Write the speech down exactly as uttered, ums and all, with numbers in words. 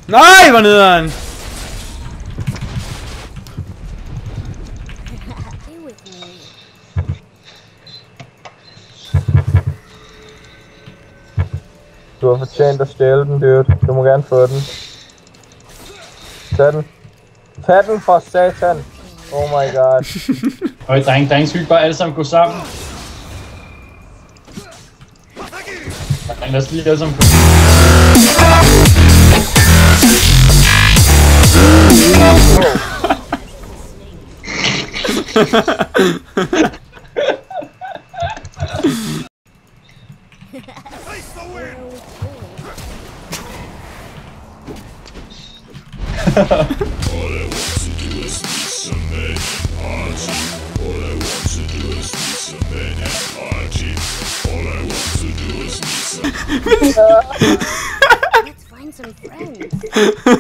Nej, hvor nederen! Du har fortjent at stjæle den, dude. Du må gerne få den. Tag den. Tag den for satan. Oh my god. Øj, dreng, dreng, skal vi bare alle sammen gå sammen? Dreng, lad os lige alle sammen gå. All I want to do is meet some men and party. All I want to do is meet some men and party. All I want to do is meet some. Let's find some friends.